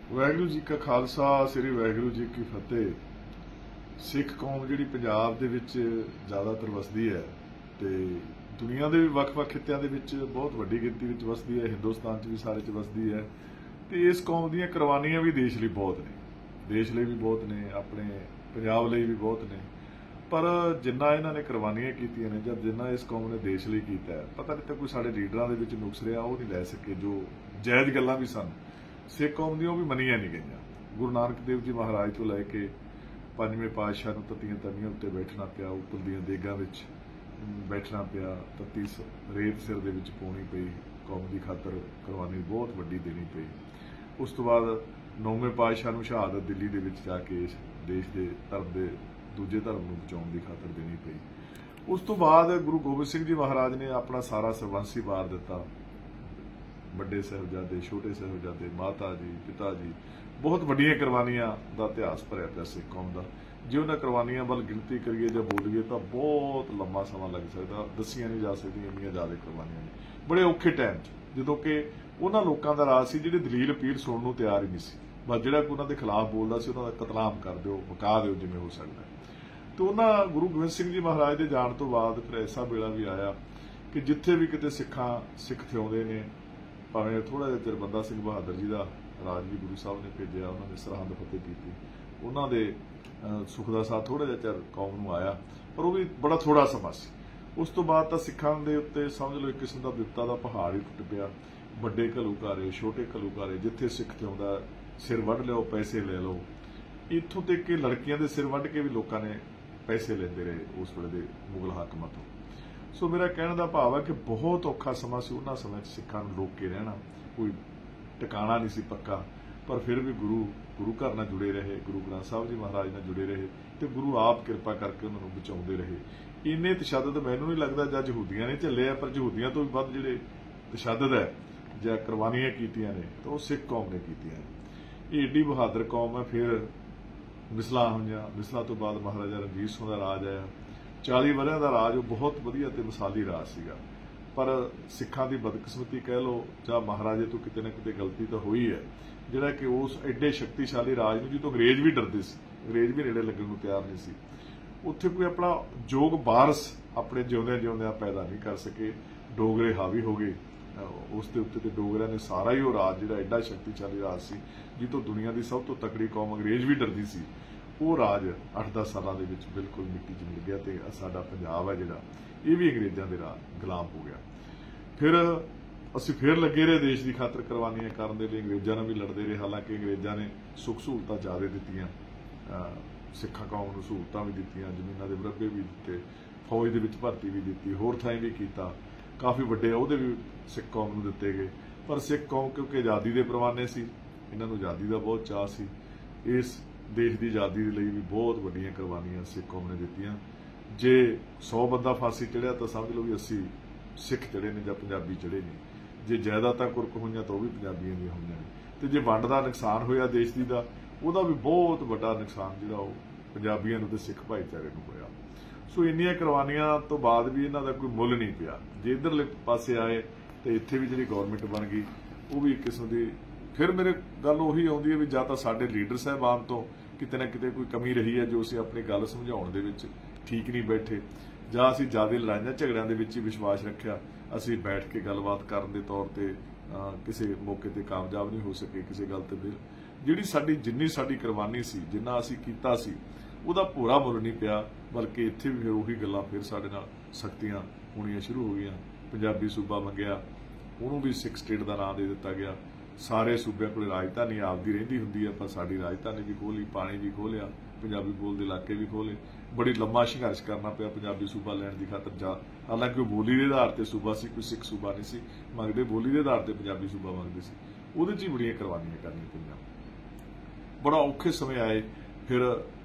ਵਾਹਿਗੁਰੂ ਜੀ ਕਾ ਖਾਲਸਾ ਸ੍ਰੀ ਵਾਹਿਗੁਰੂ ਜੀ ਕੀ ਫਤਿਹ। ਸਿੱਖ ਕੌਮ ਜਿਹੜੀ ਪੰਜਾਬ ਦੇ ਵਿੱਚ ਜ਼ਿਆਦਾਤਰ ਵਸਦੀ ਹੈ ਤੇ ਦੁਨੀਆ ਦੇ ਵੀ ਵੱਖ-ਵੱਖ ਖਿੱਤਿਆਂ ਦੇ ਵਿੱਚ ਬਹੁਤ ਵੱਡੀ ਗਿਣਤੀ ਵਿੱਚ ਵਸਦੀ ਹੈ, ਹਿੰਦੁਸਤਾਨ 'ਚ ਵੀ ਸਾਰੇ 'ਚ ਵਸਦੀ ਹੈ ਤੇ ਇਸ ਕੌਮ ਦੀਆਂ ਕੁਰਬਾਨੀਆਂ ਵੀ ਦੇਸ਼ ਲਈ ਬਹੁਤ ਨੇ, ਦੇਸ਼ ਲਈ ਵੀ ਬਹੁਤ ਨੇ, ਆਪਣੇ ਪੰਜਾਬ ਲਈ ਵੀ ਬਹੁਤ ਨੇ। ਪਰ ਜਿੰਨਾ ਇਹਨਾਂ ਨੇ ਕੁਰਬਾਨੀਆਂ ਕੀਤੀਆਂ ਨੇ ਜਾਂ ਜਿੰਨਾ ਇਸ ਕੌਮ ਨੇ ਦੇਸ਼ ਲਈ ਕੀਤਾ ਹੈ, ਪਤਾ ਨਹੀਂ ਤਾਂ ਕੋਈ ਸਾਡੇ ਲੀਡਰਾਂ ਦੇ ਵਿੱਚ ਨੁਕਸ ਰਿਹਾ ਉਹ ਨਹੀਂ ਲੈ ਸਕੇ। ਜੋ ਜਾਇਜ਼ ਗੱਲਾਂ ਵੀ ਸਨ ਸਿੱਖ ਕੌਮ ਦੀਆਂ ਉਹ ਵੀ ਮੰਨੀਆਂ ਨਹੀਂ ਗਈਆਂ। ਗੁਰੂ ਨਾਨਕ ਦੇਵ ਜੀ ਮਹਾਰਾਜ ਤੋਂ ਲੈ ਕੇ ਪੰਜਵੇਂ ਪਾਤਸ਼ਾਹ ਨੂੰ ਤੱਤੀਆਂ ਤਵੀਆਂ ਉੱਤੇ ਬੈਠਣਾ ਪਿਆ, ਉੱਪਰ ਦੀਆਂ ਦੇਗਾਂ ਵਿੱਚ ਬੈਠਣਾ ਪਿਆ, ਤੱਤੀ ਰੇਤ ਸਿਰ ਦੇ ਵਿੱਚ ਪਾਉਣੀ ਪਈ, ਕੌਮ ਦੀ ਖਾਤਰ ਕੁਰਬਾਨੀ ਬਹੁਤ ਵੱਡੀ ਦੇਣੀ ਪਈ। ਉਸ ਤੋਂ ਬਾਅਦ ਨੌਵੇਂ ਪਾਤਸ਼ਾਹ ਨੂੰ ਸ਼ਹਾਦਤ ਦਿੱਲੀ ਦੇ ਵਿੱਚ ਜਾ ਕੇ ਇਸ ਦੇਸ਼ ਦੇ ਧਰਮ ਦੇ ਦੂਜੇ ਧਰਮ ਨੂੰ ਬਚਾਉਣ ਦੀ ਖਾਤਰ ਦੇਣੀ ਪਈ। ਉਸ ਤੋਂ ਬਾਅਦ ਗੁਰੂ ਗੋਬਿੰਦ ਸਿੰਘ ਜੀ ਮਹਾਰਾਜ ਨੇ ਆਪਣਾ ਸਾਰਾ ਸਰਬੰਸੀ ਵਾਰ ਦਿੱਤਾ। ਵੱਡੇ ਸਾਹਿਬਜ਼ਾਦੇ, ਛੋਟੇ ਸਾਹਿਬਜ਼ਾਦੇ, ਮਾਤਾ ਜੀ, ਪਿਤਾ ਜੀ, ਬਹੁਤ ਵੱਡੀਆਂ ਕੁਰਬਾਨੀਆਂ ਦਾ ਇਤਿਹਾਸ ਭਰਿਆ ਪਿਆ ਸਿੱਖ ਕੌਮ ਦਾ। ਜੇ ਉਹਨਾਂ ਕੁਰਬਾਨੀਆਂ ਵੱਲ ਗਿਣਤੀ ਕਰੀਏ ਜਾਂ ਬੋਲੀਏ ਤਾਂ ਬਹੁਤ ਲੰਮਾ ਸਮਾਂ ਲੱਗ ਸਕਦਾ, ਦੱਸੀਆਂ ਨਹੀਂ ਜਾ ਸਕਦੀਆਂ ਇੰਨੀਆਂ ਜ਼ਿਆਦਾ ਕੁਰਬਾਨੀਆਂ ਨੇ। ਬੜੇ ਔਖੇ ਟਾਈਮ 'ਚ ਜਦੋਂ ਕਿ ਉਹਨਾਂ ਲੋਕਾਂ ਦਾ ਰਾਜ ਸੀ ਜਿਹੜੇ ਦਲੀਲ ਅਪੀਲ ਸੁਣਨ ਨੂੰ ਤਿਆਰ ਹੀ ਨਹੀਂ ਸੀ, ਬਸ ਜਿਹੜਾ ਕੋਈ ਉਹਨਾਂ ਦੇ ਖਿਲਾਫ ਬੋਲਦਾ ਸੀ ਉਹਨਾਂ ਦਾ ਕਤਲਾਮ ਕਰ ਦਿਓ, ਮੁਕਾ ਦਿਓ ਜਿਵੇਂ ਹੋ ਸਕਦਾ। ਤੇ ਉਹਨਾਂ ਗੁਰੂ ਗੋਬਿੰਦ ਸਿੰਘ ਜੀ ਮਹਾਰਾਜ ਦੇ ਜਾਣ ਤੋਂ ਬਾਅਦ ਫਿਰ ਐਸਾ ਵੇਲਾ ਵੀ ਆਇਆ ਕਿ ਜਿੱਥੇ ਵੀ ਕਿਤੇ ਸਿੱਖ ਥਿਆਉਂਦੇ ਨੇ, ਭਾਵੇਂ ਥੋੜਾ ਜਿਹਾ ਚਿਰ ਬੰਦਾ ਸਿੰਘ ਬਹਾਦਰ ਜੀ ਦਾ ਰਾਜ ਵੀ ਗੁਰੂ ਸਾਹਿਬ ਨੇ ਭੇਜਿਆ, ਉਹਨਾਂ ਨੇ ਸਰਹੰਦ ਫਤਿਹ ਕੀਤੀ, ਉਹਨਾਂ ਦੇ ਸੁਖ ਦਾ ਸਾਥ ਥੋੜਾ ਜਿਹਾ ਚਿਰ ਕੌਮ ਨੂੰ ਆਇਆ, ਪਰ ਉਹ ਵੀ ਬੜਾ ਥੋੜਾ ਸਮਾਂ ਸੀ। ਉਸ ਤੋਂ ਬਾਅਦ ਤਾਂ ਸਿੱਖਾਂ ਦੇ ਉੱਤੇ ਸਮਝ ਲਓ ਇੱਕ ਕਿਸਮ ਦਾ ਵਿਪਤਾ ਦਾ ਪਹਾੜ ਹੀ ਟੁੱਟ ਪਿਆ। ਵੱਡੇ ਘੱਲੂਘਾਰੇ, ਛੋਟੇ ਘੱਲੂਘਾਰੇ, ਜਿੱਥੇ ਸਿੱਖ ਥਿਆਉਂਦਾ ਸਿਰ ਵੱਢ ਲਿਓ, ਪੈਸੇ ਲੈ ਲਓ। ਇੱਥੋਂ ਤੱਕ ਕਿ ਲੜਕੀਆਂ ਦੇ ਸਿਰ ਵੱਢ ਕੇ ਵੀ ਲੋਕਾਂ ਨੇ ਪੈਸੇ ਲੈਂਦੇ ਰਹੇ ਉਸ ਵੇਲੇ ਦੇ ਮੁਗਲ ਹਾਕਮਾਂ ਤੋਂ। ਸੋ ਮੇਰਾ ਕਹਿਣ ਦਾ ਭਾਵ ਹੈ ਕਿ ਬਹੁਤ ਔਖਾ ਸਮਾਂ ਸੀ ਉਹਨਾਂ ਸਮੇਂ 'ਚ ਸਿੱਖਾਂ ਨੂੰ ਰੋਕ ਕੇ ਰਹਿਣਾ, ਕੋਈ ਟਿਕਾਣਾ ਨਹੀਂ ਸੀ ਪੱਕਾ, ਪਰ ਫਿਰ ਵੀ ਗੁਰੂ ਘਰ ਨਾਲ ਜੁੜੇ ਰਹੇ, ਗੁਰੂ ਗ੍ਰੰਥ ਸਾਹਿਬ ਜੀ ਮਹਾਰਾਜ ਨਾਲ ਜੁੜੇ ਰਹੇ ਤੇ ਗੁਰੂ ਆਪ ਕਿਰਪਾ ਕਰਕੇ ਉਹਨਾਂ ਨੂੰ ਬਚਾਉਂਦੇ ਰਹੇ। ਇੰਨੇ ਤਸ਼ੱਦਦ ਮੈਨੂੰ ਨਹੀਂ ਲੱਗਦਾ ਜਾਂ ਯਹੂਦੀਆਂ ਨੇ ਝੱਲੇ ਆ, ਪਰ ਯਹੂਦੀਆਂ ਤੋਂ ਵੀ ਵੱਧ ਜਿਹੜੇ ਤਸ਼ੱਦਦ ਹੈ ਜਾਂ ਕੁਰਬਾਨੀਆਂ ਕੀਤੀਆਂ ਨੇ ਤਾਂ ਉਹ ਸਿੱਖ ਕੌਮ ਨੇ ਕੀਤੀਆਂ ਨੇ। ਇਹ ਏਡੀ ਬਹਾਦਰ ਕੌਮ ਹੈ। ਫਿਰ ਮਿਸਲਾਂ ਹੋਈਆਂ, ਮਿਸਲਾਂ ਤੋਂ ਬਾਅਦ ਮਹਾਰਾਜਾ ਰਣਜੀਤ ਸਿੰਘ ਦਾ ਰਾਜ ਆਇਆ। 40 ਵਰ੍ਹਿਆਂ ਦਾ ਰਾਜ ਉਹ ਬਹੁਤ ਵਧੀਆ ਤੇ ਮਿਸਾਲੀ ਰਾਜ ਸੀਗਾ, ਪਰ ਸਿੱਖਾਂ ਦੀ ਬਦਕਿਸਮਤੀ ਕਹਿ ਲਓ ਜਾਂ ਮਹਾਰਾਜੇ ਤੋਂ ਕਿਤੇ ਨਾ ਕਿਤੇ ਗਲਤੀ ਤਾਂ ਹੋਈ ਹੈ, ਜਿਹੜਾ ਕਿ ਉਸ ਐਡੇ ਸ਼ਕਤੀਸ਼ਾਲੀ ਰਾਜ ਨੂੰ ਜਿੱਥੋਂ ਅੰਗਰੇਜ਼ ਵੀ ਡਰਦੇ ਸੀ, ਅੰਗਰੇਜ਼ ਵੀ ਨੇੜੇ ਲੱਗਣ ਨੂੰ ਤਿਆਰ ਨਹੀਂ ਸੀ, ਉੱਥੇ ਕੋਈ ਆਪਣਾ ਯੋਗ ਵਾਰਸ ਆਪਣੇ ਜਿਉਂਦਿਆਂ ਪੈਦਾ ਨਹੀਂ ਕਰ ਸਕੇ। ਡੋਗਰੇ ਹਾਵੀ ਹੋ ਗਏ ਉਸ ਦੇ ਉੱਤੇ ਤੇ ਡੋਗਰਿਆਂ ਨੇ ਸਾਰਾ ਹੀ ਉਹ ਰਾਜ ਜਿਹੜਾ ਐਡਾ ਸ਼ਕਤੀਸ਼ਾਲੀ ਰਾਜ ਸੀ, ਜਿੱਥੋਂ ਦੁਨੀਆ ਦੀ ਸਭ ਤੋਂ ਤਕੜੀ ਕੌਮ ਅੰਗਰੇਜ਼ ਵੀ ਡਰਦੀ ਸੀ, ਉਹ ਰਾਜ 8-10 ਸਾਲਾਂ ਦੇ ਵਿੱਚ ਬਿਲਕੁਲ ਮਿੱਟੀ 'ਚ ਮਿਲ ਗਿਆ ਤੇ ਸਾਡਾ ਪੰਜਾਬ ਹੈ ਜਿਹੜਾ ਇਹ ਵੀ ਅੰਗਰੇਜ਼ਾਂ ਦੇ ਗੁਲਾਮ ਹੋ ਗਿਆ। ਫਿਰ ਅਸੀਂ ਫਿਰ ਲੱਗੇ ਰਹੇ ਦੇਸ਼ ਦੀ ਖਾਤਰ ਕੁਰਬਾਨੀਆਂ ਕਰਨ ਦੇ ਲਈ, ਅੰਗਰੇਜ਼ਾਂ ਨਾਲ ਵੀ ਲੜਦੇ ਰਹੇ। ਹਾਲਾਂਕਿ ਅੰਗਰੇਜ਼ਾਂ ਨੇ ਸੁੱਖ ਸਹੂਲਤਾਂ ਜ਼ਿਆਦਾ ਦਿੱਤੀਆਂ, ਸਿੱਖਾਂ ਕੌਮ ਨੂੰ ਸਹੂਲਤਾਂ ਵੀ ਦਿੱਤੀਆਂ, ਜ਼ਮੀਨਾਂ ਦੇ ਮੁਰੱਬੇ ਵੀ ਦਿੱਤੇ, ਫੌਜ ਦੇ ਵਿੱਚ ਭਰਤੀ ਵੀ ਦਿੱਤੀ, ਹੋਰ ਥਾਈਂ ਵੀ ਕੀਤਾ, ਕਾਫੀ ਵੱਡੇ ਅਹੁਦੇ ਵੀ ਸਿੱਖ ਕੌਮ ਨੂੰ ਦਿੱਤੇ ਗਏ। ਪਰ ਸਿੱਖ ਕੌਮ ਕਿਉਂਕਿ ਆਜ਼ਾਦੀ ਦੇ ਪ੍ਰਵਾਨੇ ਸੀ, ਇਹਨਾਂ ਨੂੰ ਆਜ਼ਾਦੀ ਦਾ ਬਹੁਤ ਚਾਅ ਸੀ, ਇਸ ਦੇਸ਼ ਦੀ ਆਜ਼ਾਦੀ ਦੇ ਲਈ ਵੀ ਬਹੁਤ ਵੱਡੀਆਂ ਕੁਰਬਾਨੀਆਂ ਸਿੱਖ ਕੌਮ ਨੇ ਦਿੱਤੀਆਂ। ਜੇ 100 ਬੰਦਾ ਫਾਂਸੀ ਚੜਿਆ ਤਾਂ ਸਮਝ ਲਓ ਵੀ 80 ਸਿੱਖ ਚੜੇ ਨੇ ਜਾਂ ਪੰਜਾਬੀ ਚੜੇ ਨੇ। ਜੇ ਜਾਇਦਾਦਾਂ ਕੁਰਕ ਹੋਈਆਂ ਤਾਂ ਉਹ ਵੀ ਪੰਜਾਬੀਆਂ ਦੀਆਂ ਹੋਈਆਂ ਨੇ। ਤੇ ਜੇ ਵੰਡ ਦਾ ਨੁਕਸਾਨ ਹੋਇਆ ਦੇਸ਼ ਦੀ ਦਾ, ਉਹਦਾ ਵੀ ਬਹੁਤ ਵੱਡਾ ਨੁਕਸਾਨ ਜਿਹੜਾ ਉਹ ਪੰਜਾਬੀਆਂ ਨੂੰ ਤੇ ਸਿੱਖ ਭਾਈਚਾਰੇ ਨੂੰ ਹੋਇਆ। ਸੋ ਇੰਨੀਆਂ ਕੁਰਬਾਨੀਆਂ ਤੋਂ ਬਾਅਦ ਵੀ ਇਹਨਾਂ ਦਾ ਕੋਈ ਮੁੱਲ ਨਹੀਂ ਪਿਆ। ਜੇ ਇੱਧਰਲੇ ਪਾਸੇ ਆਏ ਤੇ ਇੱਥੇ ਵੀ ਜਿਹੜੀ ਗੌਰਮੈਂਟ ਬਣ ਗਈ ਉਹ ਵੀ ਇੱਕ ਕਿਸਮ ਦੀ, ਫਿਰ ਮੇਰੇ ਗੱਲ ਉਹੀ ਆਉਂਦੀ ਹੈ ਵੀ ਜਾਂ ਤਾਂ ਸਾਡੇ ਲੀਡਰ ਸਾਹਿਬਾਨ ਤੋਂ ਕਿਤੇ ਨਾ ਕਿਤੇ ਕੋਈ ਕਮੀ ਰਹੀ ਹੈ ਜੋ ਅਸੀਂ ਆਪਣੀ ਗੱਲ ਸਮਝਾਉਣ ਦੇ ਵਿੱਚ ਠੀਕ ਨਹੀਂ ਬੈਠੇ, ਜਾਂ ਅਸੀਂ ਜ਼ਿਆਦਾ ਲੜਾਈਆਂ ਝਗੜਿਆਂ ਦੇ ਵਿੱਚ ਹੀ ਵਿਸ਼ਵਾਸ ਰੱਖਿਆ, ਅਸੀਂ ਬੈਠ ਕੇ ਗੱਲਬਾਤ ਕਰਨ ਦੇ ਤੌਰ ਤੇ ਕਿਸੇ ਮੌਕੇ ਤੇ ਕਾਮਯਾਬ ਨਹੀਂ ਹੋ ਸਕੇ ਕਿਸੇ ਗੱਲ ਤੇ। ਫਿਰ ਜਿਹੜੀ ਜਿੰਨੀ ਸਾਡੀ ਕੁਰਬਾਨੀ ਸੀ, ਜਿੰਨਾ ਅਸੀਂ ਕੀਤਾ ਸੀ, ਉਹਦਾ ਪੂਰਾ ਮੁੱਲ ਨਹੀਂ ਪਿਆ, ਬਲਕਿ ਇੱਥੇ ਵੀ ਫਿਰ ਉਹੀ ਗੱਲਾਂ ਫਿਰ ਸਾਡੇ ਨਾਲ ਸਖਤੀਆਂ ਹੋਣੀਆਂ ਸ਼ੁਰੂ ਹੋ ਗਈਆਂ। ਪੰਜਾਬੀ ਸੂਬਾ ਮੰਗਿਆ, ਉਹਨੂੰ ਵੀ ਸਿੱਖ ਸਟੇਟ ਦਾ ਨਾਂ ਦੇ ਦਿੱਤਾ ਗਿਆ। ਸਾਰੇ ਸੂਬਿਆਂ ਕੋਲ ਰਾਜਧਾਨੀ ਆਪਦੀ ਰਹਿੰਦੀ ਹੁੰਦੀ ਹੈ, ਪਰ ਸਾਡੀ ਰਾਜਧਾਨੀ ਵੀ ਖੋਹ ਲਈ, ਪਾਣੀ ਵੀ ਖੋਹ ਲਿਆ, ਪੰਜਾਬੀ ਬੋਲਦੇ ਇਲਾਕੇ ਵੀ ਖੋਹ ਲਏ। ਬੜੀ ਲੰਮਾ ਸੰਘਰਸ਼ ਕਰਨਾ ਪਿਆ ਪੰਜਾਬੀ ਸੂਬਾ ਲੈਣ ਦੀ ਖਾਤਰ। ਜਾ ਹਾਲਾਂਕਿ ਉਹ ਬੋਲੀ ਦੇ ਆਧਾਰ ਤੇ ਸੂਬਾ ਸੀ, ਕੋਈ ਸਿੱਖ ਸੂਬਾ ਨਹੀਂ ਸੀ ਮੰਗਦੇ, ਬੋਲੀ ਦੇ ਆਧਾਰ ਤੇ ਪੰਜਾਬੀ ਸੂਬਾ ਮੰਗਦੇ ਸੀ। ਉਹਦੇ 'ਚ ਹੀ ਬੜੀਆਂ ਕੁਰਬਾਨੀਆਂ ਕਰਨੀਆਂ ਪਈਆਂ। ਬੜਾ ਔਖੇ ਸਮੇਂ ਆਏ ਫਿਰ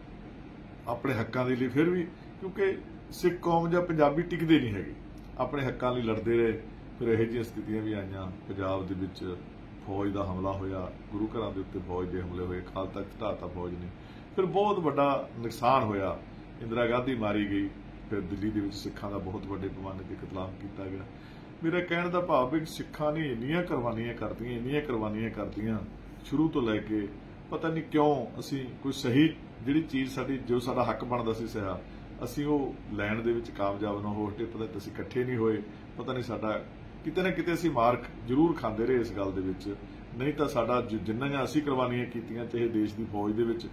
ਆਪਣੇ ਹੱਕਾਂ ਦੇ ਲਈ, ਫਿਰ ਵੀ ਕਿਉਂਕਿ ਸਿੱਖ ਕੌਮ ਜਾਂ ਪੰਜਾਬੀ ਟਿਕਦੇ ਨਹੀਂ ਹੈਗੇ, ਆਪਣੇ ਹੱਕਾਂ ਲਈ ਲੜਦੇ ਰਹੇ। ਫਿਰ ਇਹੋ ਜਿਹੀਆਂ ਸਥਿਤੀਆਂ ਵੀ ਆਈਆਂ, ਪੰਜਾਬ ਦੇ ਵਿੱਚ ਫੌਜ ਦਾ ਹਮਲਾ ਹੋਇਆ, ਗੁਰੂ ਘਰਾਂ ਦੇ ਉੱਤੇ ਫੌਜ ਦੇ ਹਮਲੇ ਹੋਏ, ਖਾਲ ਤੱਕ ਢਾਤਾ ਫੌਜ ਨੇ, ਫਿਰ ਬਹੁਤ ਵੱਡਾ ਨੁਕਸਾਨ ਹੋਇਆ। ਇੰਦਰਾ ਗਾਂਧੀ ਮਾਰੀ ਗਈ, ਫਿਰ ਦਿੱਲੀ ਦੇ ਵਿੱਚ ਸਿੱਖਾਂ ਦਾ ਬਹੁਤ ਵੱਡੇ ਪੈਮਾਨੇ ਤੇ ਕਤਲਾਮ ਕੀਤਾ ਗਿਆ। ਮੇਰਾ ਕਹਿਣ ਦਾ ਭਾਵ ਹੈ ਕਿ ਸਿੱਖਾਂ ਨੇ ਇੰਨੀਆਂ ਕੁਰਬਾਨੀਆਂ ਕਰਤੀਆਂ ਸ਼ੁਰੂ ਤੋਂ ਲੈ ਕੇ ਪਤਾ ਨਹੀਂ ਕਿਉਂ ਅਸੀਂ ਕੋਈ ਸਹੀ ਜਿਹੜੀ ਚੀਜ਼ ਸਾਡੀ ਜੋ ਸਾਡਾ ਹੱਕ ਬਣਦਾ ਸੀ ਸਿਆ ਅਸੀਂ ਉਹ ਲੈਣ ਦੇ ਵਿੱਚ ਕਾਮਯਾਬ ਨਾ ਹੋ ਹਟੇ। ਪਤਾ ਅਸੀਂ ਇਕੱਠੇ ਨਹੀਂ ਹੋਏ, ਪਤਾ ਨਹੀਂ ਸਾਡਾ ਕਿਤੇ ਨਾ ਕਿਤੇ ਅਸੀਂ ਮਾਰਕ ਜ਼ਰੂਰ ਖਾਂਦੇ ਰਹੇ ਇਸ ਗੱਲ ਦੇ ਵਿੱਚ। ਨਹੀਂ ਤਾਂ ਸਾਡਾ ਜਿੰਨੀਆਂ ਅਸੀਂ ਕੁਰਬਾਨੀਆਂ ਕੀਤੀਆਂ, ਚਾਹੇ ਦੇਸ਼ ਦੀ ਫੌਜ ਦੇ ਵਿੱਚ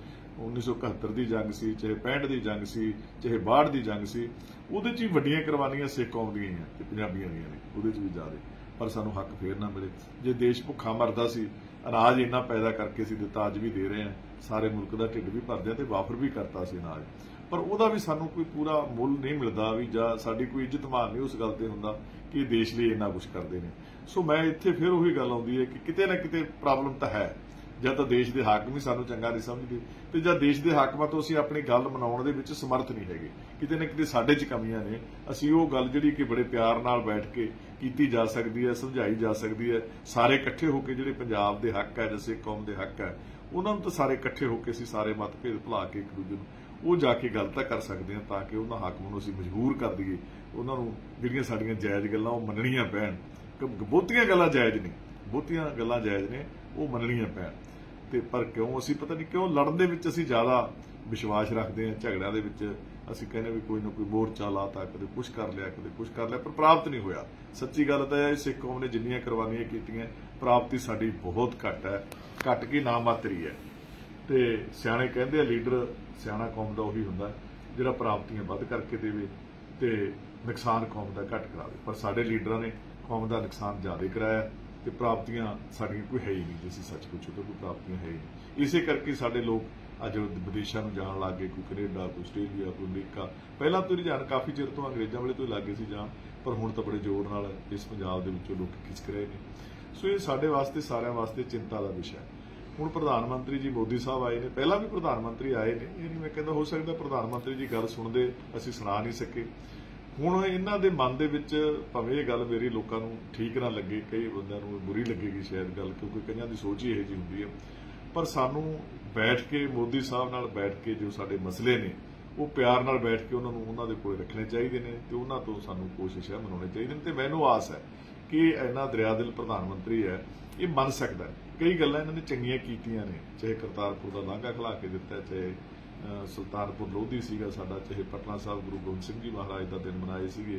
1971 ਦੀ ਜੰਗ ਸੀ, ਚਾਹੇ 65 ਦੀ ਜੰਗ ਸੀ, ਚਾਹੇ 62 ਦੀ ਜੰਗ ਸੀ, ਉਹਦੇ 'ਚ ਹੀ ਵੱਡੀਆਂ ਕੁਰਬਾਨੀਆਂ ਸਿੱਖ ਕੌਮ ਦੀਆਂ ਹੀ ਤੇ ਪੰਜਾਬੀਆਂ ਦੀਆਂ ਨੇ, ਉਹਦੇ 'ਚ ਵੀ ਜ਼ਿਆਦਾ। ਪਰ ਸਾਨੂੰ ਹੱਕ ਫੇਰ ਨਾ ਮਿਲੇ। ਜੇ ਦੇਸ਼ ਭੁੱਖਾ ਮਰਦਾ ਸੀ, ਅਨਾਜ ਇੰਨਾ ਪੈਦਾ ਕਰਕੇ ਅਸੀਂ ਦਿੱਤਾ, ਅੱਜ ਵੀ ਦੇ ਰਹੇ ਹਾਂ, ਸਾਰੇ ਮੁਲਕ ਦਾ ਢਿੱਡ ਵੀ ਭਰਦੇ ਆ ਤੇ ਵਾਫਰ ਵੀ ਕਰਤਾ ਸੀ ਅਨਾਜ, ਪਰ ਉਹਦਾ ਵੀ ਸਾਨੂੰ ਕੋਈ ਪੂਰਾ ਮੁੱਲ ਨਹੀਂ ਮਿਲਦਾ ਵੀ ਜਾਂ ਸਾਡੀ ਕੋਈ ਇੱਜ਼ਤ ਮਾਨ ਨਹੀਂ ਉਸ ਗੱਲ ਤੇ ਹੁੰਦਾ ਕਿ ਇਹ ਦੇਸ਼ ਲਈ ਇੰਨਾ ਕੁਝ ਕਰਦੇ ਨੇ। ਸੋ ਮੈਂ ਇੱਥੇ ਫਿਰ ਉਹੀ ਗੱਲ ਆਉਂਦੀ ਹੈ ਕਿ ਕਿਤੇ ਨਾ ਕਿਤੇ ਪ੍ਰੋਬਲਮ ਤਾਂ ਹੈ। ਜਾਂ ਤਾਂ ਦੇਸ਼ ਦੇ ਹਾਕਮ ਹੀ ਸਾਨੂੰ ਚੰਗਾ ਨਹੀਂ ਸਮਝਦੇ ਤੇ ਜਾਂ ਦੇਸ਼ ਦੇ ਹਾਕਮਾਂ ਤੋਂ ਅਸੀਂ ਆਪਣੀ ਗੱਲ ਮਨਾਉਣ ਦੇ ਵਿੱਚ ਸਮਰਥ ਨਹੀਂ ਹੈਗੇ। ਕਿਤੇ ਨਾ ਕਿਤੇ ਸਾਡੇ 'ਚ ਕਮੀਆਂ ਨੇ। ਅਸੀਂ ਉਹ ਗੱਲ ਜਿਹੜੀ ਕਿ ਬੜੇ ਪਿਆਰ ਨਾਲ ਬੈਠ ਕੇ ਕੀਤੀ ਜਾ ਸਕਦੀ ਹੈ, ਸਮਝਾਈ ਜਾ ਸਕਦੀ ਹੈ, ਸਾਰੇ ਇਕੱਠੇ ਹੋ ਕੇ ਜਿਹੜੇ ਪੰਜਾਬ ਦੇ ਹੱਕ ਹੈ, ਜਿਵੇਂ ਕੌਮ ਦੇ ਹੱਕ ਹੈ, ਉਹਨਾਂ ਨੂੰ ਤਾਂ ਸਾਰੇ ਇਕੱਠੇ ਹੋ ਕੇ ਅਸੀਂ ਸਾਰੇ ਮਤਭੇਦ ਭੁਲਾ ਕੇ ਇੱਕ ਦੂਜੇ ਨੂੰ ਉਹ ਜਾ ਕੇ ਗੱਲ ਤਾਂ ਕਰ ਸਕਦੇ ਹਾਂ, ਤਾਂ ਕਿ ਉਹਨਾਂ ਹਾਕਮਾਂ ਨੂੰ ਅਸੀਂ ਮਜਬੂਰ ਕਰ ਦਈਏ, ਉਹਨਾਂ ਨੂੰ ਜਿਹੜੀਆਂ ਸਾਡੀਆਂ ਜਾਇਜ਼ ਗੱਲਾਂ ਉਹ ਮੰਨਣੀਆਂ ਪੈਣ। ਬਹੁਤੀਆਂ ਗੱਲਾਂ ਜਾਇਜ਼ ਨਹੀਂ, ਬਹੁਤੀਆਂ ਗੱਲਾਂ ਜਾਇਜ਼ ਨੇ, ਉਹ ਮੰਨਣੀਆਂ ਪੈਣ। ਤੇ ਪਰ ਕਿਉਂ ਅਸੀਂ ਪਤਾ ਨਹੀਂ ਕਿਉਂ ਲੜਨ ਦੇ ਵਿੱਚ ਅਸੀਂ ਜ਼ਿਆਦਾ ਵਿਸ਼ਵਾਸ ਰੱਖਦੇ ਹਾਂ, ਝਗੜਿਆਂ ਦੇ ਵਿੱਚ ਅਸੀਂ ਕਹਿੰਦੇ ਵੀ ਕੋਈ ਨਾ ਕੋਈ ਮੋਰਚਾ ਲਾਤਾ, ਕਦੇ ਕੁਛ ਕਰ ਲਿਆ, ਕਦੇ ਕੁਛ ਕਰ ਲਿਆ, ਪਰ ਪ੍ਰਾਪਤ ਨਹੀਂ ਹੋਇਆ। ਸੱਚੀ ਗੱਲ ਤਾਂ ਇਹ ਸਿੱਖ ਕੌਮ ਨੇ ਜਿੰਨੀਆਂ ਕੁਰਬਾਨੀਆਂ ਕੀਤੀਆਂ, ਪ੍ਰਾਪਤੀ ਸਾਡੀ ਬਹੁਤ ਘੱਟ ਹੈ, ਘੱਟ ਕੀ ਨਾ ਮਾਤਰੀ ਹੈ। ਤੇ ਸਿਆਣੇ ਕਹਿੰਦੇ ਆ ਲੀਡਰ ਸਿਆਣਾ ਕੌਮ ਦਾ ਉਹੀ ਹੁੰਦਾ ਜਿਹੜਾ ਪ੍ਰਾਪਤੀਆਂ ਵੱਧ ਕਰਕੇ ਦੇਵੇ ਤੇ ਨੁਕਸਾਨ ਕੌਮ ਦਾ ਘੱਟ ਕਰਾਵੇ। ਪਰ ਸਾਡੇ ਲੀਡਰਾਂ ਨੇ ਕੌਮ ਦਾ ਨੁਕਸਾਨ ਜ਼ਿਆਦਾ ਕਰਾਇਆ ਤੇ ਪ੍ਰਾਪਤੀਆਂ ਸਾਡੀਆਂ ਕੋਈ ਹੈ ਹੀ ਨਹੀਂ। ਜੇ ਅਸੀਂ ਸੱਚ ਪੁੱਛੋ ਤਾਂ ਕੋਈ ਪ੍ਰਾਪਤੀਆਂ ਹੈ ਹੀ ਨਹੀਂ। ਇਸੇ ਕਰਕੇ ਸਾਡੇ ਲੋਕ ਅੱਜ ਵਿਦੇਸ਼ਾਂ ਨੂੰ ਜਾਣ ਲੱਗ ਗਏ, ਕੋਈ ਕੈਨੇਡਾ, ਕੋਈ ਆਸਟ੍ਰੇਲੀਆ, ਕੋਈ ਅਮਰੀਕਾ। ਪਹਿਲਾਂ ਤੋਂ ਰੁਝਾਨ ਕਾਫੀ ਚਿਰ ਤੋਂ ਅੰਗਰੇਜ਼ਾਂ ਵੇਲੇ ਤੋਂ ਲੱਗੇ ਸੀ ਜਾਣ, ਪਰ ਹੁਣ ਤਾਂ ਬੜੇ ਜ਼ੋਰ ਨਾਲ ਇਸ ਪੰਜਾਬ ਦੇ ਵਿੱਚੋਂ ਲੋਕ ਖਿਸਕ ਰਹੇ ਨੇ। ਸੋ ਇਹ ਸਾਡੇ ਵਾਸਤੇ ਸਾਰਿਆਂ ਵਾਸਤੇ ਚਿੰਤਾ ਦਾ ਵਿਸ਼ਾ ਹੈ। ਹੁਣ ਪ੍ਰਧਾਨ ਮੰਤਰੀ ਜੀ ਮੋਦੀ ਸਾਹਿਬ ਆਏ ਨੇ, ਪਹਿਲਾਂ ਵੀ ਪ੍ਰਧਾਨ ਮੰਤਰੀ ਆਏ ਨੇ, ਇਹ ਨਹੀਂ ਮੈਂ ਕਹਿੰਦਾ ਹੋ ਸਕਦਾ ਪ੍ਰਧਾਨ ਮੰਤਰੀ ਜੀ ਗੱਲ ਸੁਣਦੇ ਅਸੀਂ ਸੁਣਾ ਨਹੀਂ ਸਕੇ। ਹੁਣ ਇਹਨਾਂ ਦੇ ਮਨ ਦੇ ਵਿੱਚ ਭਾਵੇਂ ਇਹ ਗੱਲ ਮੇਰੀ ਲੋਕਾਂ ਨੂੰ ਠੀਕ ਨਾ ਲੱਗੇ, ਕਈ ਬੰਦਿਆਂ ਨੂੰ ਬੁਰੀ ਲੱਗੇਗੀ ਸ਼ਾਇਦ ਗੱਲ, ਕਿਉਂਕਿ ਕਈਆਂ ਦੀ ਸੋਚ ਹੀ ਇਹੋ ਜਿਹੀ ਹੁੰਦੀ ਹੈ, ਪਰ ਸਾਨੂੰ ਬੈਠ ਕੇ ਮੋਦੀ ਸਾਹਿਬ ਨਾਲ ਬੈਠ ਕੇ ਜੋ ਸਾਡੇ ਮਸਲੇ ਨੇ ਉਹ ਪਿਆਰ ਨਾਲ ਬੈਠ ਕੇ ਉਹਨਾਂ ਨੂੰ ਉਹਨਾਂ ਦੇ ਕੋਲ ਰੱਖਣੇ ਚਾਹੀਦੇ ਨੇ ਤੇ ਉਹਨਾਂ ਤੋਂ ਸਾਨੂੰ ਕੋਸ਼ਿਸ਼ ਹੈ ਮਨਾਉਣੀ ਚਾਹੀਦੀ ਨੇ। ਤੇ ਮੈਨੂੰ ਆਸ ਹੈ ਕਿ ਇੰਨਾ ਦਰਿਆਦਿਲ ਪ੍ਰਧਾਨ ਮੰਤਰੀ ਹੈ, ਇਹ ਮੰਨ ਸਕਦਾ। ਕਈ ਗੱਲਾਂ ਇਹਨਾਂ ਨੇ ਚੰਗੀਆਂ ਕੀਤੀਆਂ ਨੇ, ਚਾਹੇ ਕਰਤਾਰਪੁਰ ਦਾ ਲਾਂਘਾ ਖਲਾ ਕੇ ਦਿੱਤਾ, ਚਾਹੇ ਸੁਲਤਾਨਪੁਰ ਲੋਧੀ ਸੀਗਾ ਸਾਡਾ, ਚਾਹੇ ਪਟਨਾ ਸਾਹਿਬ ਗੁਰੂ ਗੋਬਿੰਦ ਸਿੰਘ ਜੀ ਮਹਾਰਾਜ ਦਾ ਦਿਨ ਮਨਾਏ ਸੀਗੇ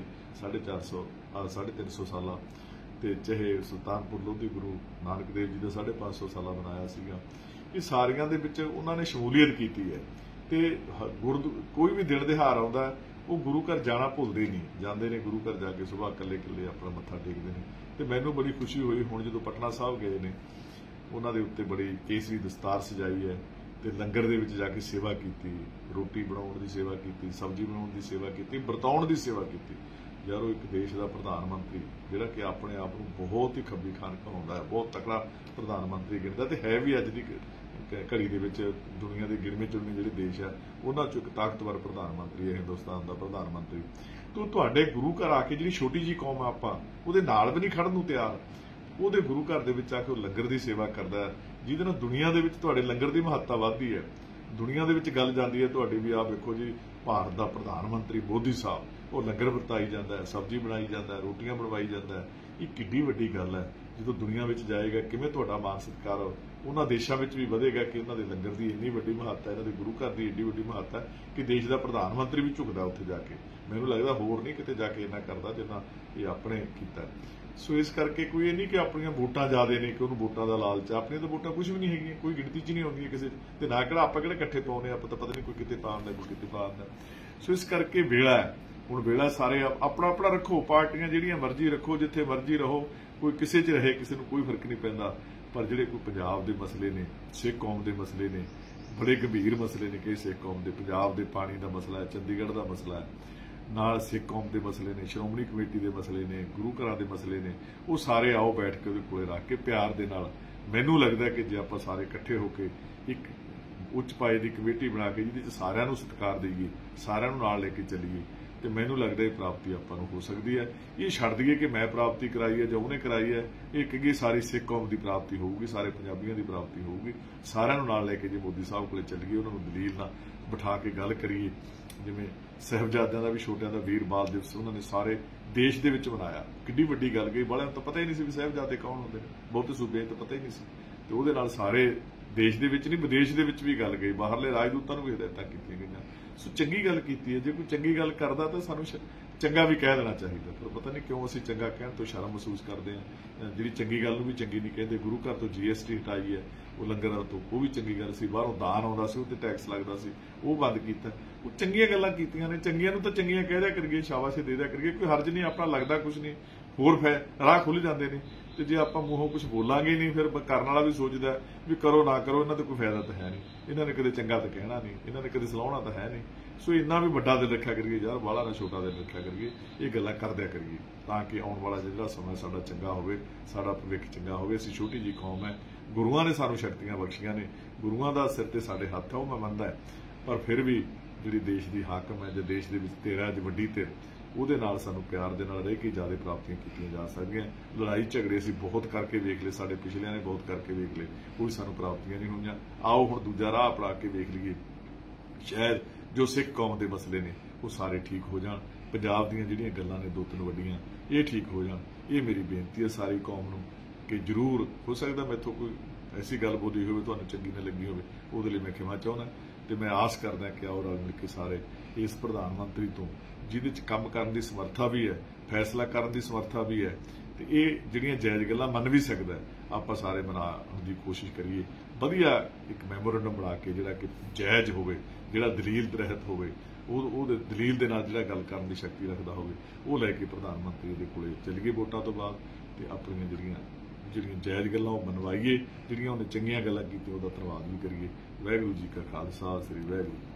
350 ਸਾਲਾ, ਤੇ ਚਾਹੇ ਸੁਲਤਾਨਪੁਰ ਲੋਧੀ ਗੁਰੂ ਨਾਨਕ ਦੇਵ ਜੀ ਦਾ 550 ਸਾਲਾ ਮਨਾਇਆ ਸੀਗਾ। ਇਹ ਸਾਰੀਆਂ ਦੇ ਵਿੱਚ ਉਹਨਾਂ ਨੇ ਸ਼ਮੂਲੀਅਤ ਕੀਤੀ ਹੈ ਤੇ ਕੋਈ ਵੀ ਦਿਨ ਦਿਹਾੜ ਆਉਂਦਾ ਉਹ ਗੁਰੂ ਘਰ ਜਾਣਾ ਭੁੱਲਦੇ ਨਹੀਂ, ਜਾਂਦੇ ਨੇ ਗੁਰੂ ਘਰ ਜਾ ਕੇ ਸੁਬਾਹ ਇਕੱਲੇ ਇਕੱਲੇ ਆਪਣਾ ਮੱਥਾ ਟੇਕਦੇ ਨੇ। ਤੇ ਮੈਨੂੰ ਬੜੀ ਖੁਸ਼ੀ ਹੋਈ ਹੁਣ ਜਦੋਂ ਪਟਨਾ ਸਾਹਿਬ ਗਏ ਨੇ, ਉਹਨਾਂ ਦੇ ਉੱਤੇ ਬੜੀ ਕੇਸਰੀ ਦਸਤਾਰ ਸਜਾਈ ਹੈ ਤੇ ਲੰਗਰ ਦੇ ਵਿੱਚ ਜਾ ਕੇ ਸੇਵਾ ਕੀਤੀ, ਰੋਟੀ ਬਣਾਉਣ ਦੀ ਸੇਵਾ ਕੀਤੀ, ਸਬਜ਼ੀ ਬਣਾਉਣ ਦੀ ਸੇਵਾ ਕੀਤੀ, ਵਰਤਾਉਣ ਦੀ ਸੇਵਾ ਕੀਤੀ। ਯਾਰੋ ਇੱਕ ਦੇਸ਼ ਦਾ ਪ੍ਰਧਾਨ ਮੰਤਰੀ ਜਿਹੜਾ ਕਿ ਆਪਣੇ ਆਪ ਨੂੰ ਬਹੁਤ ਹੀ ਖੱਬੀ ਖਾਨ ਕਹਾਉਂਦਾ ਹੈ, ਬਹੁਤ ਤਕੜਾ ਪ੍ਰਧਾਨ ਮੰਤਰੀ ਗਿਣਦਾ ਤੇ ਹੈ ਵੀ ਅੱਜ ਦੀ ਘੜੀ ਦੇ ਵਿੱਚ ਦੁਨੀਆ ਦੇ ਗਿਣਵੇਂ ਚੁਣਵੇਂ ਜਿਹੜੇ ਦੇਸ਼ ਆ ਉਹਨਾਂ ਚੋਂ ਇੱਕ ਤਾਕਤਵਰ ਪ੍ਰਧਾਨ ਮੰਤਰੀ ਹੈ ਹਿੰਦੁਸਤਾਨ ਦਾ ਪ੍ਰਧਾਨ ਮੰਤਰੀ। ਤੋ ਤੁਹਾਡੇ ਗੁਰੂ ਘਰ ਆ ਕੇ ਜਿਹੜੀ ਛੋਟੀ ਜੀ ਕੌਮ ਆ ਆਪਾਂ ਉਹਦੇ ਨਾਲ ਵੀ ਨਹੀਂ ਖੜਨ ਨੂੰ ਤਿਆਰ, ਉਹਦੇ ਗੁਰੂ ਘਰ ਦੇ ਵਿੱਚ ਆ ਕੇ ਉਹ ਲੰਗਰ ਦੀ ਸੇਵਾ ਕਰਦਾ, ਜਿਹਦੇ ਨਾਲ ਦੁਨੀਆ ਦੇ ਵਿੱਚ ਤੁਹਾਡੇ ਲੰਗਰ ਦੀ ਮਹੱਤਤਾ ਵੱਧਦੀ ਹੈ। ਦੁਨੀਆ ਦੇ ਵਿੱਚ ਗੱਲ ਜਾਂਦੀ ਹੈ ਤੁਹਾਡੀ ਵੀ ਆਹ ਵੇਖੋ ਜੀ ਭਾਰਤ ਦਾ ਪ੍ਰਧਾਨ ਮੰਤਰੀ ਮੋਦੀ ਸਾਹਿਬ ਉਹ ਲੰਗਰ ਵਰਤਾਈ ਜਾਂਦਾ ਹੈ, ਸਬਜ਼ੀ ਬਣਾਈ ਜਾਂਦਾ ਹੈ, ਰੋਟੀਆਂ ਬਣਵਾਈ ਜਾਂਦਾ ਹੈ। ਇਹ ਕਿੱਡੀ ਵੱਡੀ ਗੱਲ ਹੈ। ਜਦੋਂ ਦੁਨੀਆ ਵਿੱਚ ਜਾਏਗਾ ਕਿਵੇਂ ਤੁਹਾਡਾ ਮਾਨ ਸਤਿਕਾਰ ਉਹਨਾਂ ਦੇਸ਼ਾਂ ਵਿੱਚ ਵੀ ਵਧੇਗਾ ਕਿ ਉਹਨਾਂ ਦੇ ਲੰਗਰ ਦੀ ਇੰਨੀ ਵੱਡੀ ਮਹੱਤਤਾ, ਇਹਨਾਂ ਦੇ ਗੁਰੂ ਘਰ ਦੀ ਇੰਨੀ ਵੱਡੀ ਮਹੱਤਤਾ ਕਿ ਦੇਸ਼ ਦਾ ਪ੍ਰਧਾਨ ਮੰਤਰੀ ਵੀ ਝੁਕਦਾ ਉੱਥੇ ਜਾ ਕੇ। ਮੈਨੂੰ ਲੱਗਦਾ ਹੋਰ ਨਹੀਂ ਕਿਤੇ ਜਾ ਕੇ ਇੰਨਾ ਕਰਦਾ ਜਿੰਨਾ ਇਹ ਆਪਣੇ ਕੀਤਾ। ਸੋ ਇਸ ਕਰਕੇ ਕੋਈ ਇਹ ਨਹੀਂ ਕਿ ਆਪਣੀਆਂ ਵੋਟਾਂ ਜ਼ਿਆਦੇ ਨੇ ਕਿ ਉਹਨੂੰ ਵੋਟਾਂ ਦਾ ਲਾਲਚ, ਆਪਣੀਆਂ ਤਾਂ ਵੋਟਾਂ ਕੁਝ ਵੀ ਨਹੀਂ ਹੈਗੀਆਂ, ਕੋਈ ਗਿਣਤੀ 'ਚ ਨਹੀਂ ਆਉਂਦੀਆਂ ਕਿਸੇ ਤੇ ਨਾ ਕਿਹੜਾ ਆਪਾਂ ਕਿਹੜੇ ਇਕੱਠੇ ਪਾਉਨੇ, ਆਪਾਂ ਤਾਂ ਪਤਾ ਨਹੀਂ ਕੋਈ ਕਿਤੇ ਪਾਉਂਦਾ ਕੋਈ ਕਿਤੇ ਪਾਉਂਦਾ। ਸੋ ਇਸ ਕਰਕੇ ਵੇਲਾ ਹੈ ਹੁਣ, ਵੇਲਾ ਸਾਰੇ ਆਪਣਾ ਆਪਣਾ ਰੱਖੋ, ਪਾਰਟੀਆਂ ਜਿਹੜੀਆਂ ਮਰਜ਼ੀ ਰੱਖੋ, ਜਿੱਥੇ ਮਰਜ਼ੀ ਰਹੋ, ਕੋਈ ਕਿਸੇ 'ਚ ਰਹੇ, ਕਿਸੇ ਨੂੰ ਕੋਈ ਫਰਕ ਨਹੀਂ ਪੈਂਦਾ। ਪਰ ਜਿਹੜੇ ਕੋਈ ਪੰਜਾਬ ਦੇ ਮਸਲੇ ਨੇ, ਸਿੱਖ ਕੌਮ ਦੇ ਮਸਲੇ ਨੇ, ਬੜੇ ਗੰਭੀਰ ਮਸਲੇ ਨੇ ਕਿ ਸਿੱਖ ਕੌਮ ਦੇ, ਪੰਜਾਬ ਦੇ ਪਾਣੀ ਦਾ ਮਸਲਾ ਹੈ, ਚੰਡੀਗੜ੍ਹ ਦਾ ਮਸਲਾ ਹੈ, ਨਾਲ ਸਿੱਖ ਕੌਮ ਦੇ ਮਸਲੇ ਨੇ, ਸ਼੍ਰੋਮਣੀ ਕਮੇਟੀ ਦੇ ਮਸਲੇ ਨੇ, ਗੁਰੂ ਘਰਾਂ ਦੇ ਮਸਲੇ ਨੇ, ਉਹ ਸਾਰੇ ਆਓ ਬੈਠ ਕੇ ਉਹਦੇ ਕੋਲੇ ਰੱਖ ਕੇ ਪਿਆਰ ਦੇ ਨਾਲ। ਮੈਨੂੰ ਲੱਗਦਾ ਕਿ ਜੇ ਆਪਾਂ ਸਾਰੇ ਇਕੱਠੇ ਹੋ ਕੇ ਇੱਕ ਉੱਚ ਪਾਏ ਦੀ ਕਮੇਟੀ ਬਣਾ ਕੇ ਜਿਹਦੇ 'ਚ ਸਾਰਿਆਂ ਨੂੰ ਸਤਿਕਾਰ ਦੇਈਏ, ਸਾਰਿਆਂ ਨੂੰ ਨਾਲ ਲੈ ਕੇ ਚੱਲੀਏ, ਤੇ ਮੈਨੂੰ ਲੱਗਦਾ ਇਹ ਪ੍ਰਾਪਤੀ ਆਪਾਂ ਨੂੰ ਹੋ ਸਕਦੀ ਹੈ। ਇਹ ਛੱਡ ਦਈਏ ਕਿ ਮੈਂ ਪ੍ਰਾਪਤੀ ਕਰਾਈ ਹੈ ਜਾਂ ਉਹਨੇ ਕਰਾਈ ਹੈ, ਇਹ ਕਹੀਏ ਸਾਰੀ ਸਿੱਖ ਕੌਮ ਦੀ ਪ੍ਰਾਪਤੀ ਹੋਊਗੀ, ਸਾਰੇ ਪੰਜਾਬੀਆਂ ਦੀ ਪ੍ਰਾਪਤੀ ਹੋਊਗੀ। ਸਾਰਿਆਂ ਨੂੰ ਨਾਲ ਲੈ ਕੇ ਜੇ ਮੋਦੀ ਸਾਹਿਬ ਕੋਲੇ ਚੱਲੀਏ, ਉਹਨਾਂ ਨੂੰ ਦਲੀਲ ਨਾਲ ਬਿਠਾ ਕੇ ਗੱਲ ਕਰੀਏ, ਜਿਵੇਂ ਸਾਹਿਬਜ਼ਾਦਿਆਂ ਦਾ ਵੀ ਛੋਟਿਆਂ ਦਾ ਵੀਰ ਬਾਲ ਦਿਵਸ ਉਹਨਾਂ ਨੇ ਸਾਰੇ ਦੇਸ਼ ਦੇ ਵਿੱਚ ਮਨਾਇਆ, ਕਿੱਡੀ ਵੱਡੀ ਗੱਲ ਗਈ। ਬਾਲਿਆਂ ਨੂੰ ਤਾਂ ਪਤਾ ਹੀ ਨਹੀਂ ਸੀ ਵੀ ਸਾਹਿਬਜ਼ਾਦੇ ਕੌਣ ਹੁੰਦੇ ਨੇ, ਬਹੁਤੇ ਸੂਬਿਆਂ ਤਾਂ ਪਤਾ ਹੀ ਨਹੀਂ ਸੀ। ਤੇ ਉਹਦੇ ਨਾਲ ਸਾਰੇ ਦੇਸ਼ ਦੇ ਵਿੱਚ ਨਹੀਂ ਵਿਦੇਸ਼ ਦੇ ਵਿੱਚ ਵੀ ਗੱਲ ਗਈ, ਬਾਹਰਲੇ ਰਾਜਦੂਤਾਂ ਨੂੰ ਵੀ ਹਦਾਇਤਾਂ ਕੀਤੀਆਂ ਗਈਆਂ। ਸੋ ਚੰਗੀ ਗੱਲ ਕੀਤੀ ਹੈ। ਜੇ ਕੋਈ ਚੰਗੀ ਗੱਲ ਕਰਦਾ ਤਾਂ ਸਾਨੂੰ ਚੰਗਾ ਵੀ ਕਹਿ ਦੇਣਾ ਚਾਹੀਦਾ, ਪਰ ਪਤਾ ਨਹੀਂ ਕਿਉਂ ਅਸੀਂ ਚੰਗਾ ਕਹਿਣ ਤੋਂ ਸ਼ਰਮ ਮਹਿਸੂਸ ਕਰਦੇ ਹਾਂ। ਜਿਹੜੀ ਚੰਗੀ ਗੱਲ ਨੂੰ ਵੀ ਚੰਗੀ ਨਹੀਂ ਕਹਿੰਦੇ। ਗੁਰੂ ਘਰ ਤੋਂ GST ਹਟਾਈ ਹੈ, ਉਹ ਲੰਗਰਾਂ ਤੋਂ, ਉਹ ਵੀ ਚੰਗੀ ਗੱਲ ਸੀ। ਬਾਹਰੋਂ ਦਾਨ ਆਉਂਦਾ ਸੀ, ਉਹ ਤੇ ਟੈਕਸ ਲੱਗਦਾ ਸੀ, ਉਹ ਬੰਦ ਕੀਤਾ। ਉਹ ਚੰਗੀਆਂ ਗੱਲਾਂ ਕੀਤੀਆਂ ਨੇ, ਚੰਗੀਆਂ ਨੂੰ ਤਾਂ ਚੰਗੀਆਂ ਕਹਿ ਦਿਆ ਕਰੀਏ, ਸ਼ਾਬਾਸ਼ ਦੇ ਦਿਆ ਕਰੀਏ, ਕੋਈ ਹਰਜ ਨਹੀਂ, ਆਪਣਾ ਲੱਗਦਾ ਕੁਝ ਨਹੀਂ, ਹੋਰ ਰਾਹ ਖੁੱਲ ਜਾਂਦੇ ਨੇ। ਤੇ ਜੇ ਆਪਾਂ ਮੂੰਹੋਂ ਕੁਝ ਬੋਲਾਂਗੇ ਨਹੀਂ, ਫਿਰ ਕਰਨ ਵਾਲਾ ਵੀ ਸੋਚਦਾ ਵੀ ਕਰੋ ਨਾ ਕਰੋ, ਇਹਨਾਂ ਤੇ ਕੋਈ ਫਾਇਦਾ ਤਾਂ ਹੈ ਨਹੀਂ, ਇਹਨਾਂ ਨੇ ਕਦੇ ਚੰਗਾ ਤਾਂ ਕਹਿਣਾ ਨਹੀਂ, ਇਹਨਾਂ ਨੇ ਕਦੇ ਸਲਾਹੁਣਾ ਤਾਂ ਹੈ ਨਹੀਂ। ਸੋ ਇੰਨਾ ਵੀ ਵੱਡਾ ਦਿਲ ਰੱਖਿਆ ਕਰੀਏ ਯਾਰ, ਬਾਹਲਾ ਨਾ ਛੋਟਾ ਦਿਲ ਰੱਖਿਆ ਕਰੀਏ, ਇਹ ਗੱਲਾਂ ਕਰਦਿਆ ਕਰੀਏ, ਤਾਂ ਕਿ ਆਉਣ ਵਾਲਾ ਜਿਹੜਾ ਸਮਾਂ ਸਾਡਾ ਚੰਗਾ ਹੋਵੇ, ਸਾਡਾ ਭਵਿੱਖ ਚੰਗਾ ਹੋਵੇ। ਅਸੀਂ ਛੋਟੀ ਜਿਹੀ ਕੌਮ ਹੈ, ਗੁਰੂਆਂ ਨੇ ਸਾਨੂੰ ਸ਼ਕਤੀਆਂ ਬਖਸ਼ੀਆਂ ਨੇ, ਗੁਰੂਆਂ ਦਾ ਸਿਰ ਤੇ ਸਾਡੇ ਹੱਥ ਹੈ, ਉਹ ਮੈਂ ਮੰਨਦਾ, ਪਰ ਫਿਰ ਵੀ ਜਿਹੜੀ ਦੇਸ਼ ਦੀ ਹਾਕਮ ਹੈ, ਜੇ ਦੇਸ਼ ਦੇ ਵਿੱਚ ਧਿਰ ਹੈ, ਅੱਜ ਵੱਡੀ ਧਿਰ, ਉਹਦੇ ਨਾਲ ਸਾਨੂੰ ਪਿਆਰ ਦੇ ਨਾਲ ਰਹਿ ਕੇ ਜ਼ਿਆਦਾ ਪ੍ਰਾਪਤੀਆਂ ਕੀਤੀਆਂ ਜਾ ਸਕਦੀਆਂ। ਲੜਾਈ ਝਗੜੇ ਅਸੀਂ ਬਹੁਤ ਕਰਕੇ ਵੇਖ ਲਏ, ਸਾਡੇ ਪਿਛਲਿਆਂ ਨੇ ਬਹੁਤ ਕਰਕੇ ਵੇਖ ਲਏ, ਕੋਈ ਸਾਨੂੰ ਪ੍ਰਾਪਤੀਆਂ ਨਹੀਂ ਹੋਈਆਂ। ਆਓ ਹੁਣ ਦੂਜਾ ਰਾਹ ਅਪਣਾ ਕੇ ਵੇਖ ਲਈਏ, ਸ਼ਾਇਦ ਜੋ ਸਿੱਖ ਕੌਮ ਦੇ ਮਸਲੇ ਨੇ ਉਹ ਸਾਰੇ ਠੀਕ ਹੋ ਜਾਣ, ਪੰਜਾਬ ਦੀਆਂ ਜਿਹੜੀਆਂ ਗੱਲਾਂ ਨੇ ਦੋ ਤਿੰਨ ਵੱਡੀਆਂ, ਇਹ ਠੀਕ ਹੋ ਜਾਣ। ਇਹ ਮੇਰੀ ਬੇਨਤੀ ਹੈ ਸਾਰੀ ਕੌਮ ਨੂੰ ਕਿ ਜ਼ਰੂਰ, ਹੋ ਸਕਦਾ ਮੈਥੋਂ ਕੋਈ ਐਸੀ ਗੱਲ ਬੋਲੀ ਹੋਵੇ ਤੁਹਾਨੂੰ ਚੰਗੀ ਨਾ ਲੱਗੀ ਹੋਵੇ, ਉਹਦੇ ਲਈ ਮੈਂ ਖਿਮਾ ਚਾਹੁੰਦਾ। ਤੇ ਮੈਂ ਆਸ ਕਰਦਾ ਕਿ ਆਓ ਰਲ ਮਿਲ ਕੇ ਸਾਰੇ ਇਸ ਪ੍ਰਧਾਨ ਮੰਤਰੀ ਤੋਂ, ਜਿਹਦੇ 'ਚ ਕੰਮ ਕਰਨ ਦੀ ਸਮਰੱਥਾ ਵੀ ਹੈ, ਫੈਸਲਾ ਕਰਨ ਦੀ ਸਮਰੱਥਾ ਵੀ ਹੈ, ਤੇ ਇਹ ਜਿਹੜੀਆਂ ਜਾਇਜ਼ ਗੱਲਾਂ ਮੰਨ ਵੀ ਸਕਦਾ, ਆਪਾਂ ਸਾਰੇ ਮਨਾਉਣ ਦੀ ਕੋਸ਼ਿਸ਼ ਕਰੀਏ। ਵਧੀਆ ਇੱਕ ਮੈਮੋਰੰਡਮ ਬਣਾ ਕੇ ਜਿਹੜਾ ਕਿ ਜਾਇਜ਼ ਹੋਵੇ, ਜਿਹੜਾ ਦਲੀਲ ਰਹਿਤ ਹੋਵੇ, ਉਹਦੇ ਦਲੀਲ ਦੇ ਨਾਲ ਜਿਹੜਾ ਗੱਲ ਕਰਨ ਦੀ ਸ਼ਕਤੀ ਰੱਖਦਾ ਹੋਵੇ, ਉਹ ਲੈ ਕੇ ਪ੍ਰਧਾਨ ਮੰਤਰੀ ਦੇ ਕੋਲੇ ਚੱਲੀਏ ਵੋਟਾਂ ਤੋਂ ਬਾਅਦ, ਤੇ ਆਪਣੀਆਂ ਜਿਹੜੀਆਂ ਜਾਇਜ਼ ਗੱਲਾਂ ਉਹ ਮਨਵਾਈਏ, ਜਿਹੜੀਆਂ ਉਹਨੇ ਚੰਗੀਆਂ ਗੱਲਾਂ ਕੀਤੀਆਂ ਉਹਦਾ ਧੰਨਵਾਦ ਵੀ ਕਰੀਏ। ਵਾਹਿਗੁਰੂ ਜੀ ਕਾ ਖਾਲਸਾ, ਸ੍ਰੀ ਵਾਹਿਗੁਰੂ।